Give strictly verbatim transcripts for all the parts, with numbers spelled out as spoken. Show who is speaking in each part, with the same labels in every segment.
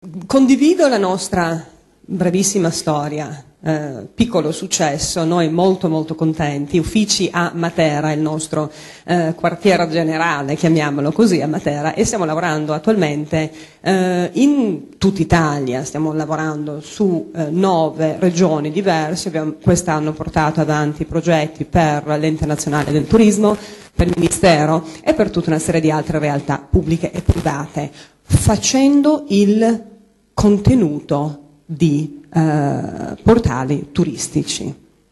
Speaker 1: condivido la nostra brevissima storia, eh, piccolo successo, noi molto molto contenti, uffici a Matera, il nostro eh, quartier generale, chiamiamolo così, a Matera, e stiamo lavorando attualmente eh, in tutta Italia, stiamo lavorando su eh, nove regioni diverse, abbiamo quest'anno portato avanti progetti per l'Ente Nazionale del Turismo, per il Ministero e per tutta una serie di altre realtà pubbliche e private, facendo il contenuto di eh, portali turistici.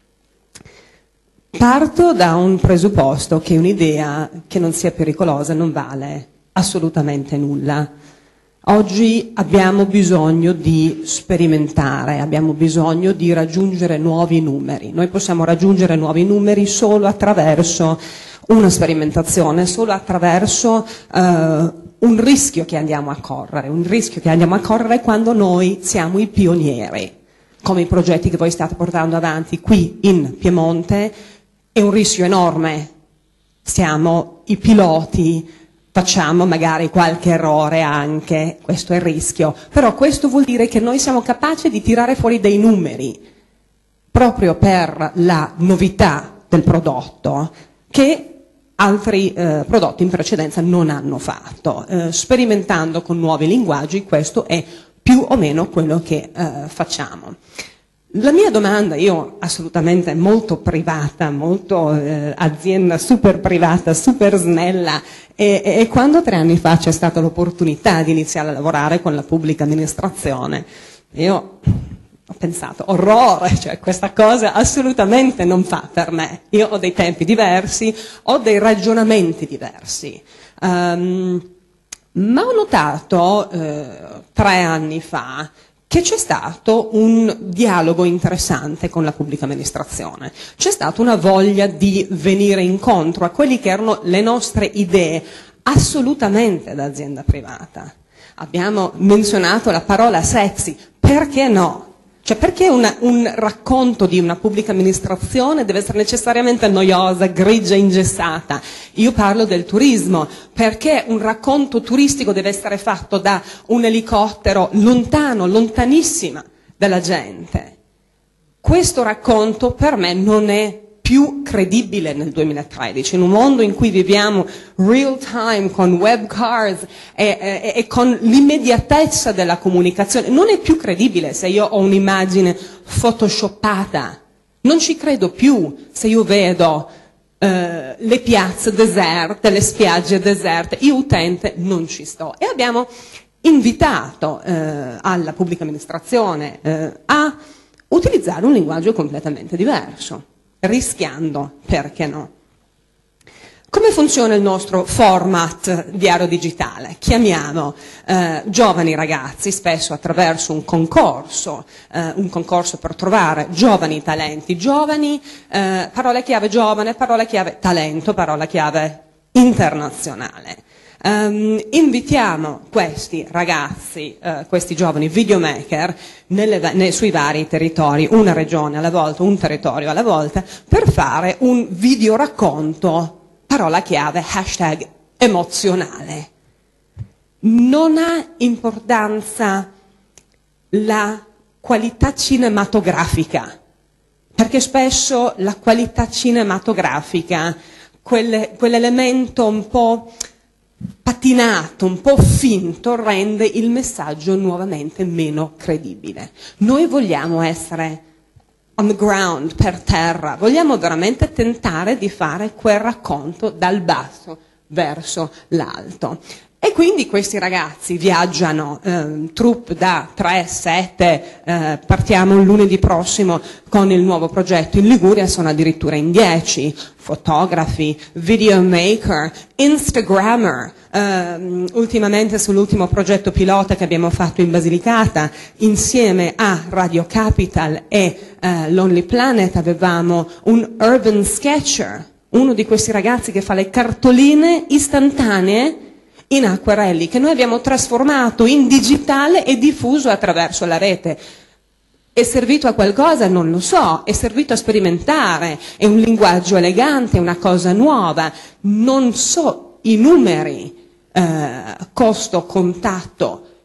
Speaker 1: Parto da un presupposto che un'idea che non sia pericolosa non vale assolutamente nulla. Oggi abbiamo bisogno di sperimentare, abbiamo bisogno di raggiungere nuovi numeri. Noi possiamo raggiungere nuovi numeri solo attraverso una sperimentazione, solo attraverso eh, un rischio che andiamo a correre, un rischio che andiamo a correre quando noi siamo i pionieri, come i progetti che voi state portando avanti qui in Piemonte, è un rischio enorme, siamo i piloti, facciamo magari qualche errore anche, questo è il rischio, però questo vuol dire che noi siamo capaci di tirare fuori dei numeri, proprio per la novità del prodotto, che altri eh, prodotti in precedenza non hanno fatto. Eh, sperimentando con nuovi linguaggi, questo è più o meno quello che eh, facciamo. La mia domanda, io assolutamente molto privata, molto eh, azienda super privata, super snella, e, e quando tre anni fa c'è stata l'opportunità di iniziare a lavorare con la pubblica amministrazione, io ho pensato, orrore, cioè questa cosa assolutamente non fa per me. Io ho dei tempi diversi, ho dei ragionamenti diversi. Um, ma ho notato eh, tre anni fa che c'è stato un dialogo interessante con la pubblica amministrazione. C'è stata una voglia di venire incontro a quelli che erano le nostre idee, assolutamente da azienda privata. Abbiamo menzionato la parola sexy, perché no? Cioè perché una, un racconto di una pubblica amministrazione deve essere necessariamente noiosa, grigia, ingessata? Io parlo del turismo, perché un racconto turistico deve essere fatto da un elicottero lontano, lontanissima dalla gente? Questo racconto per me non è più credibile nel duemilatredici, in un mondo in cui viviamo real time con web cars e, e, e con l'immediatezza della comunicazione. Non è più credibile se io ho un'immagine photoshoppata, non ci credo più se io vedo eh, le piazze deserte, le spiagge deserte, io utente non ci sto. E abbiamo invitato eh, alla pubblica amministrazione eh, a utilizzare un linguaggio completamente diverso, rischiando, perché no? Come funziona il nostro format diario digitale? Chiamiamo eh, giovani ragazzi, spesso attraverso un concorso, eh, un concorso per trovare giovani talenti, giovani, eh, parola chiave giovane, parola chiave talento, parola chiave internazionale. Um, invitiamo questi ragazzi, uh, questi giovani videomaker nelle, nei, sui vari territori, una regione alla volta, un territorio alla volta, per fare un videoracconto, parola chiave, hashtag emozionale. Non ha importanza la qualità cinematografica, perché spesso la qualità cinematografica, quel, quell'elemento un po' patinato, un po' finto, rende il messaggio nuovamente meno credibile. Noi vogliamo essere on the ground, per terra, vogliamo veramente tentare di fare quel racconto dal basso verso l'alto. E quindi questi ragazzi viaggiano, eh, troupe da tre, sette, eh, partiamo il lunedì prossimo con il nuovo progetto in Liguria, sono addirittura in dieci, fotografi, videomaker, instagrammer, eh, ultimamente sull'ultimo progetto pilota che abbiamo fatto in Basilicata, insieme a Radio Capital e eh, Lonely Planet avevamo un urban sketcher, uno di questi ragazzi che fa le cartoline istantanee in acquerelli, che noi abbiamo trasformato in digitale e diffuso attraverso la rete. È servito a qualcosa? Non lo so, è servito a sperimentare, è un linguaggio elegante, è una cosa nuova, non so i numeri, eh, costo, contatto,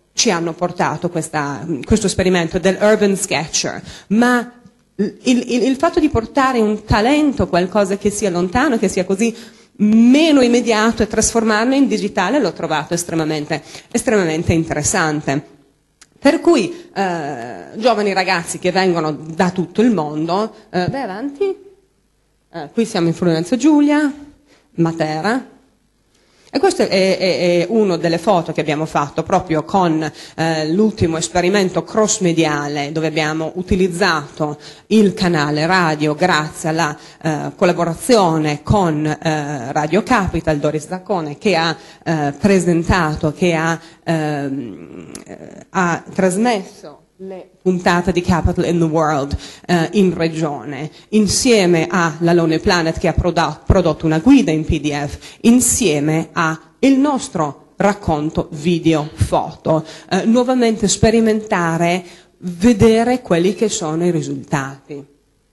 Speaker 1: ci hanno portato questa, questo esperimento dell'urban sketcher, ma il, il, il fatto di portare un talento, qualcosa che sia lontano, che sia così meno immediato, e trasformarlo in digitale, l'ho trovato estremamente, estremamente interessante. Per cui eh, giovani ragazzi che vengono da tutto il mondo, eh, vai avanti, eh, qui siamo in Friuli Giulia, Matera. E questa è, è, è una delle foto che abbiamo fatto proprio con eh, l'ultimo esperimento cross-mediale, dove abbiamo utilizzato il canale radio grazie alla eh, collaborazione con eh, Radio Capital, Doris Zaccone, che ha eh, presentato, che ha, ehm, ha trasmesso le puntate di Capital in the World eh, in regione, insieme alla Lonely Planet, che ha prodotto, prodotto una guida in P D F, insieme a il nostro racconto video foto, eh, nuovamente sperimentare, vedere quelli che sono i risultati.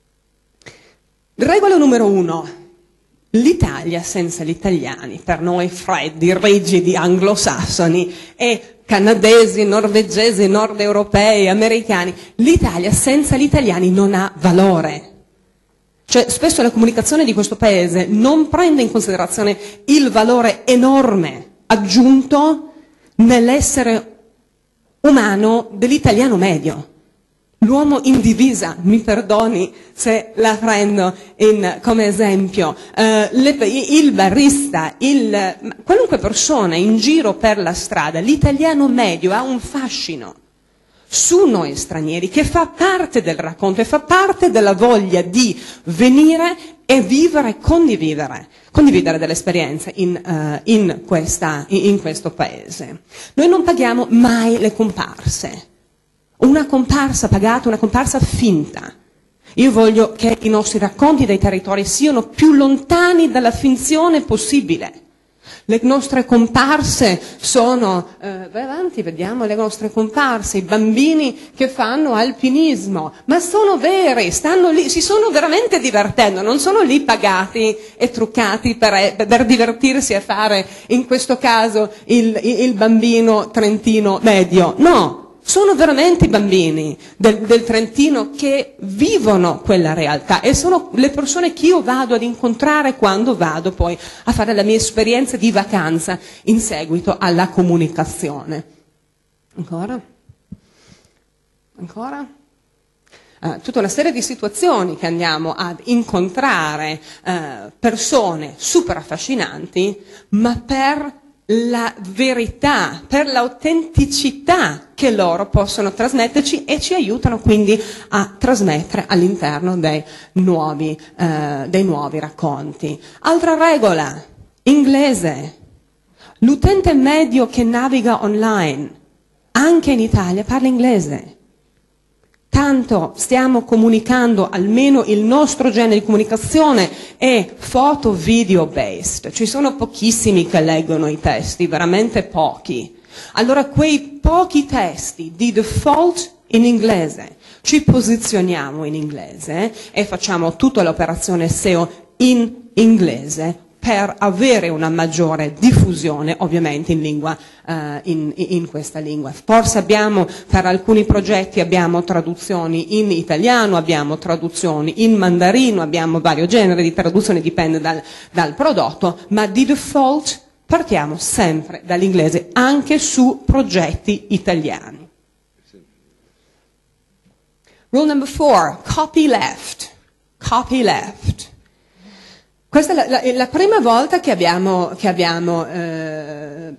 Speaker 1: Regola numero uno: l'Italia senza gli italiani, per noi freddi, rigidi, anglosassoni e canadesi, norvegesi, nord europei, americani, l'Italia senza gli italiani non ha valore. Cioè, spesso la comunicazione di questo paese non prende in considerazione il valore enorme aggiunto nell'essere umano dell'italiano medio. L'uomo in divisa, mi perdoni se la prendo in, come esempio, eh, le, il barista, il, qualunque persona in giro per la strada, l'italiano medio ha un fascino su noi stranieri che fa parte del racconto e fa parte della voglia di venire e vivere, condividere, condividere delle esperienze in, uh, in, questa, in, in questo paese. Noi non paghiamo mai le comparse. Una comparsa pagata, una comparsa finta. Io voglio che i nostri racconti dei territori siano più lontani dalla finzione possibile. Le nostre comparse sono, eh, vai avanti, vediamo le nostre comparse, i bambini che fanno alpinismo, ma sono veri, stanno lì, si sono veramente divertendo, non sono lì pagati e truccati per, per divertirsi a fare, in questo caso, il, il bambino trentino medio, no. Sono veramente i bambini del, del Trentino che vivono quella realtà e sono le persone che io vado ad incontrare quando vado poi a fare la mia esperienza di vacanza in seguito alla comunicazione. Ancora? Ancora? Uh, tutta una serie di situazioni che andiamo ad incontrare, uh, persone super affascinanti, ma per la verità, per l'autenticità che loro possono trasmetterci e ci aiutano quindi a trasmettere all'interno dei nuovi, eh, dei nuovi racconti. Altra regola, inglese. L'utente medio che naviga online, anche in Italia, parla inglese. Tanto stiamo comunicando, almeno il nostro genere di comunicazione è foto video based, ci sono pochissimi che leggono i testi, veramente pochi. Allora quei pochi testi di default in inglese, ci posizioniamo in inglese e facciamo tutta l'operazione S E O in inglese per avere una maggiore diffusione ovviamente in lingua, uh, in, in questa lingua. Forse abbiamo, per alcuni progetti abbiamo traduzioni in italiano, abbiamo traduzioni in mandarino, abbiamo vario genere di traduzione, dipende dal, dal prodotto, ma di default partiamo sempre dall'inglese, anche su progetti italiani. Rule number four, copyleft. Copyleft. Questa è la, la, la prima volta che abbiamo, che abbiamo eh,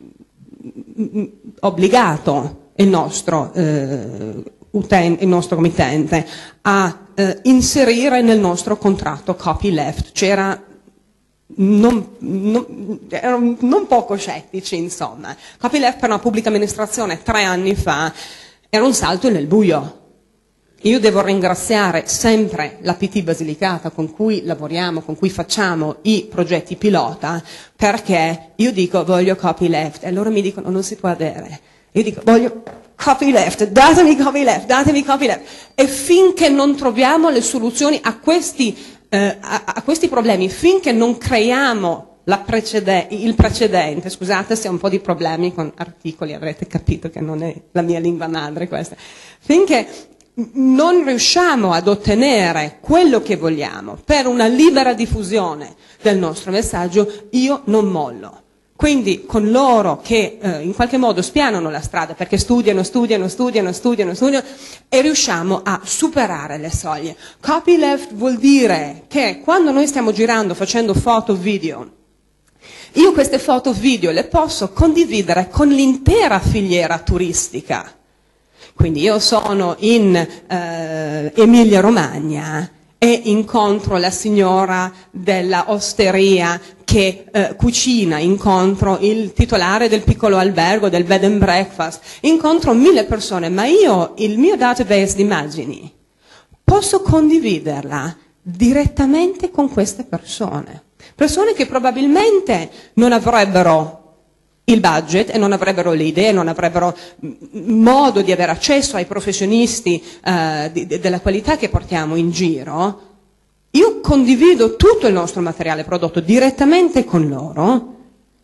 Speaker 1: obbligato il nostro, eh, utente, il nostro committente a eh, inserire nel nostro contratto copyleft. C'era non, non, erano non poco scettici, insomma. Copyleft per una pubblica amministrazione tre anni fa era un salto nel buio. Io devo ringraziare sempre la P T Basilicata con cui lavoriamo, con cui facciamo i progetti pilota, perché io dico voglio copyleft e loro mi dicono non si può avere. Io dico voglio copyleft, datemi copyleft, datemi copyleft. E finché non troviamo le soluzioni a questi, eh, a, a questi problemi, finché non creiamo la precede- il precedente, scusate se ho un po' di problemi con articoli, avrete capito che non è la mia lingua madre questa, finché non riusciamo ad ottenere quello che vogliamo per una libera diffusione del nostro messaggio, io non mollo. Quindi con loro che eh, in qualche modo spianano la strada perché studiano, studiano, studiano, studiano, studiano e riusciamo a superare le soglie. Copyleft vuol dire che quando noi stiamo girando, facendo foto, video, io queste foto, video le posso condividere con l'intera filiera turistica. Quindi io sono in eh, Emilia Romagna e incontro la signora della osteria che eh, cucina, incontro il titolare del piccolo albergo, del bed and breakfast, incontro mille persone, ma io il mio database di immagini posso condividerla direttamente con queste persone. Persone che probabilmente non avrebbero il budget e non avrebbero le idee, non avrebbero modo di avere accesso ai professionisti eh, di, de, della qualità che portiamo in giro. Io condivido tutto il nostro materiale prodotto direttamente con loro,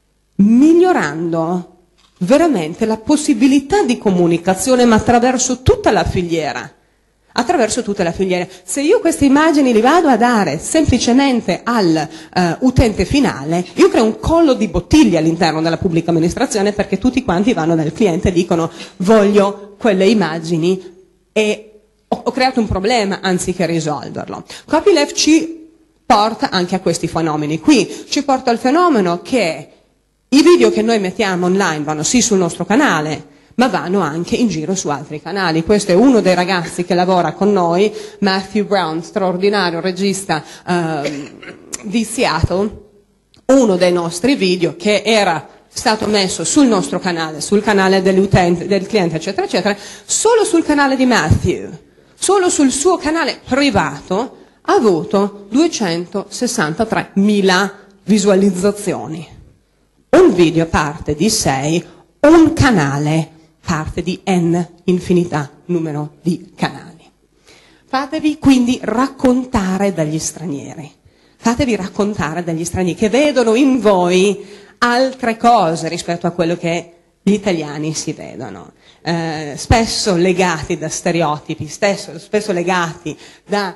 Speaker 1: migliorando veramente la possibilità di comunicazione, ma attraverso tutta la filiera. Attraverso tutte le filiere. Se io queste immagini li vado a dare semplicemente all'utente uh, finale, io creo un collo di bottiglia all'interno della pubblica amministrazione perché tutti quanti vanno dal cliente e dicono voglio quelle immagini e ho, ho creato un problema anziché risolverlo. Copyleft ci porta anche a questi fenomeni. Qui ci porta al fenomeno che i video che noi mettiamo online vanno sì sul nostro canale, ma vanno anche in giro su altri canali. Questo è uno dei ragazzi che lavora con noi, Matthew Brown, straordinario regista eh, di Seattle, uno dei nostri video che era stato messo sul nostro canale, sul canale dell'utente, del cliente, eccetera, eccetera, solo sul canale di Matthew, solo sul suo canale privato, ha avuto duecentosessantatremila visualizzazioni. Un video parte di sei, un canale parte di n infinità numero di canali. Fatevi quindi raccontare dagli stranieri, fatevi raccontare dagli stranieri che vedono in voi altre cose rispetto a quello che gli italiani si vedono, eh, spesso legati da stereotipi, spesso, spesso legati da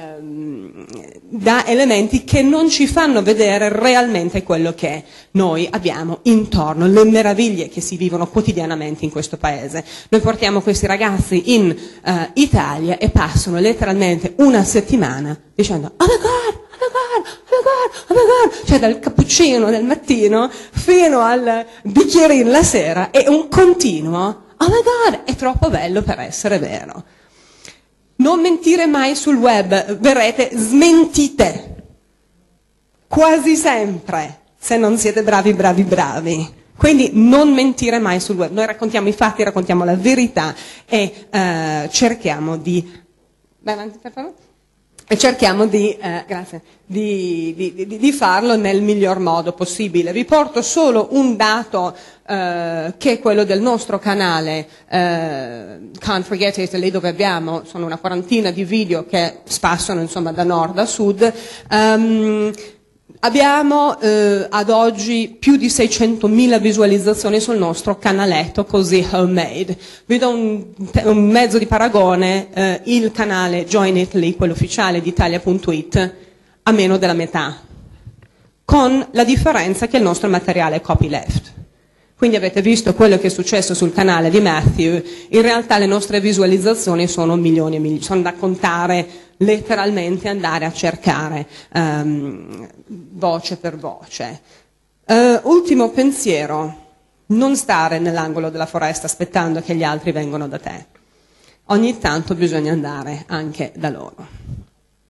Speaker 1: da elementi che non ci fanno vedere realmente quello che noi abbiamo intorno, le meraviglie che si vivono quotidianamente in questo paese. Noi portiamo questi ragazzi in uh, Italia e passano letteralmente una settimana dicendo oh my god, oh my god, oh my god, oh my god, cioè dal cappuccino del mattino fino al bicchierino la sera è un continuo oh my god, è troppo bello per essere vero. Non mentire mai sul web, verrete smentite, quasi sempre, se non siete bravi, bravi, bravi. Quindi non mentire mai sul web, noi raccontiamo i fatti, raccontiamo la verità e eh, cerchiamo di... Vai avanti per favore. E cerchiamo di, eh, grazie, di, di, di, di farlo nel miglior modo possibile. Vi porto solo un dato eh, che è quello del nostro canale eh, Can't Forget Italy, dove abbiamo, sono una quarantina di video che spassano insomma da nord a sud. Um, Abbiamo eh, ad oggi più di seicentomila visualizzazioni sul nostro canaletto così homemade. Vi do un, un mezzo di paragone, eh, il canale Join Italy, quello ufficiale di Italia punto it, a meno della metà, con la differenza che il nostro materiale è copyleft. Quindi avete visto quello che è successo sul canale di Matthew, in realtà le nostre visualizzazioni sono milioni e milioni, sono da contare letteralmente, andare a cercare um, voce per voce. Uh, ultimo pensiero, non stare nell'angolo della foresta aspettando che gli altri vengano da te. Ogni tanto bisogna andare anche da loro.